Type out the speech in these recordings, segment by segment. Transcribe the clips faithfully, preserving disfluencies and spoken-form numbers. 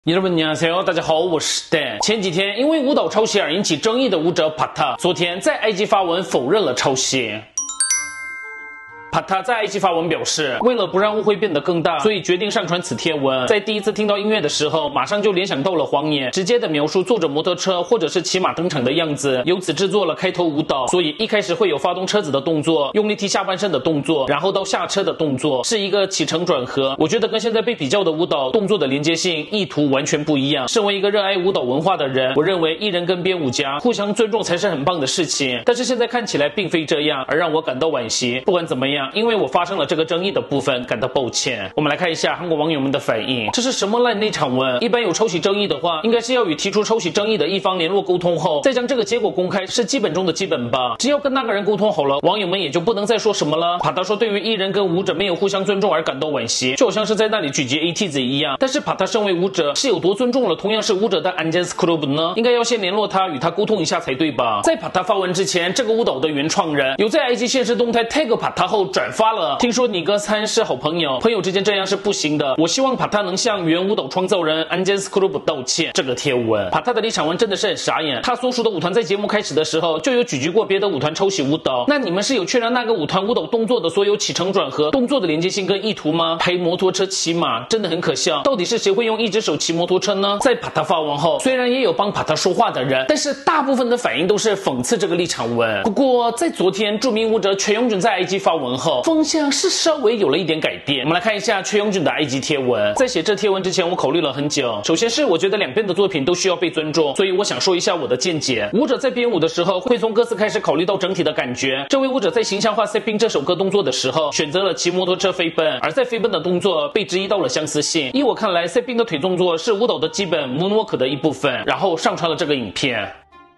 여러분 안녕하세요，大家好，我是 Dan。前几天因为舞蹈抄袭而引起争议的舞者 Pata， 昨天在 I G 发文否认了抄袭。Pata 在 I G 发文表示，为了不让误会变得更大，所以决定上传此贴文。在第一次听到音乐的时候，马上就联想到了荒野，直接的描述坐着摩托车或者是骑马登场的样子，由此制作了开头舞蹈。所以一开始会有发动车子的动作，用力踢下半身的动作，然后到下车的动作，是一个起承转合。我觉得跟现在被比较的舞蹈动作的连接性、意图完全不一样。身为一个热爱舞蹈文化的人，我认为艺人跟编舞家互相尊重才是很棒的事情。但是现在看起来并非这样，而让我感到惋惜。不管怎么样，因为我发生了这个争议的部分，感到抱歉。我们来看一下韩国网友们的反应。这是什么烂内场文？一般有抄袭争议的话，应该是要与提出抄袭争议的一方联络沟通后，再将这个结果公开，是基本中的基本吧。只要跟那个人沟通好了，网友们也就不能再说什么了。帕塔说对于艺人跟舞者没有互相尊重而感到惋惜，就好像是在那里举起 A T 子一样。但是帕塔身为舞者，是有多尊重了同样是舞者的 Anjans Club 呢？应该要先联络他，与他沟通一下才对吧？在帕塔发文之前，这个舞蹈的原创人有在 I G 现实动态 tag 帕塔后转发了。听说你跟参是好朋友，朋友之间这样是不行的。我希望帕塔能向原舞蹈创造人 Anjans Club 道歉。这个贴文，帕塔的立场文真的是很傻眼。他所属的舞团在节目开始的时候就有举举过别的舞团抄袭舞蹈，那你们是有确认那个舞团舞蹈动作的所有起承转合、动作的连接性跟意图吗？拍摩托车骑马真的很可笑，到底是谁会用一只手骑摩托车呢？在帕塔发文后，虽然也有帮帕塔说话的人，但是大部分的反应都是讽刺这个立场文。不过在昨天著名舞者全永准在 I G 发文后，风向是稍微有了一点改变。我们来看一下全永准的 I G 贴文。在写这贴文之前，我考虑了很久。首先是我觉得两边的作品都需要被尊重，所以我想说一下我的见解。舞者在编舞的时候，会从歌词开始考虑到整体的感觉。这位舞者在形象化 Stepping 这首歌动作的时候，选择了骑摩托车飞奔，而在飞奔的动作被质疑到了相似性。依我看来 Stepping 的腿动作是舞蹈的基本 Moonwalk 的一部分，然后上传了这个影片。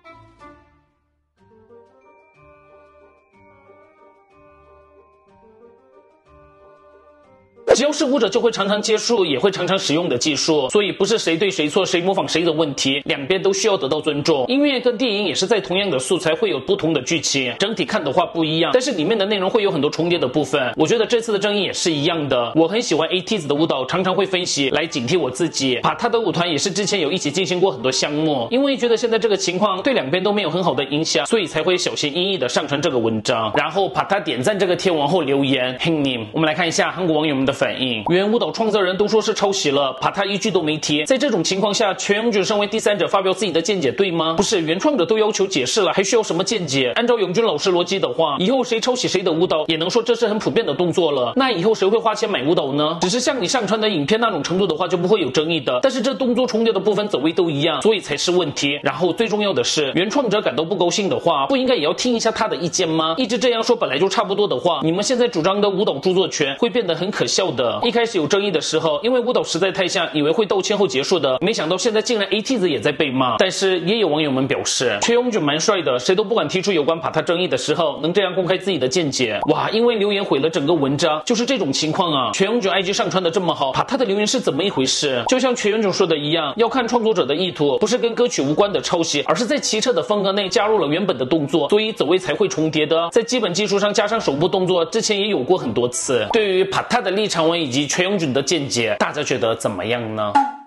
只要是舞者就会常常接触，也会常常使用的技术，所以不是谁对谁错，谁模仿谁的问题，两边都需要得到尊重。音乐跟电影也是在同样的素材会有不同的剧情，整体看的话不一样，但是里面的内容会有很多重叠的部分。我觉得这次的争议也是一样的。我很喜欢 A T 子的舞蹈，常常会分析来警惕我自己。帕塔的舞团也是之前有一起进行过很多项目，因为觉得现在这个情况对两边都没有很好的影响，所以才会小心翼翼的上传这个文章。然后帕塔点赞这个贴文后留言 Him。 我们来看一下韩国网友们的反应。原舞蹈创造人都说是抄袭了，帕塔一句都没提。在这种情况下，全永俊身为第三者发表自己的见解对吗？不是，原创者都要求解释了，还需要什么见解？按照永俊老师逻辑的话，以后谁抄袭谁的舞蹈也能说这是很普遍的动作了，那以后谁会花钱买舞蹈呢？只是像你上传的影片那种程度的话就不会有争议的，但是这动作重叠的部分走位都一样，所以才是问题。然后最重要的是，原创者感到不高兴的话，不应该也要听一下他的意见吗？一直这样说本来就差不多的话，你们现在主张的舞蹈著作权会变得很可笑的。一开始有争议的时候，因为舞蹈实在太像，以为会道歉后结束的，没想到现在竟然 A T 子也在被骂。但是也有网友们表示，全永俊蛮帅的，谁都不敢提出有关帕塔争议的时候能这样公开自己的见解。哇，因为留言毁了整个文章，就是这种情况啊！全永俊 I G 上传的这么好，帕塔的留言是怎么一回事？就像全永俊说的一样，要看创作者的意图，不是跟歌曲无关的抄袭，而是在骑车的风格内加入了原本的动作，所以走位才会重叠的。在基本技术上加上手部动作，之前也有过很多次。对于帕塔的立场文以及全永俊的见解，大家觉得怎么样呢？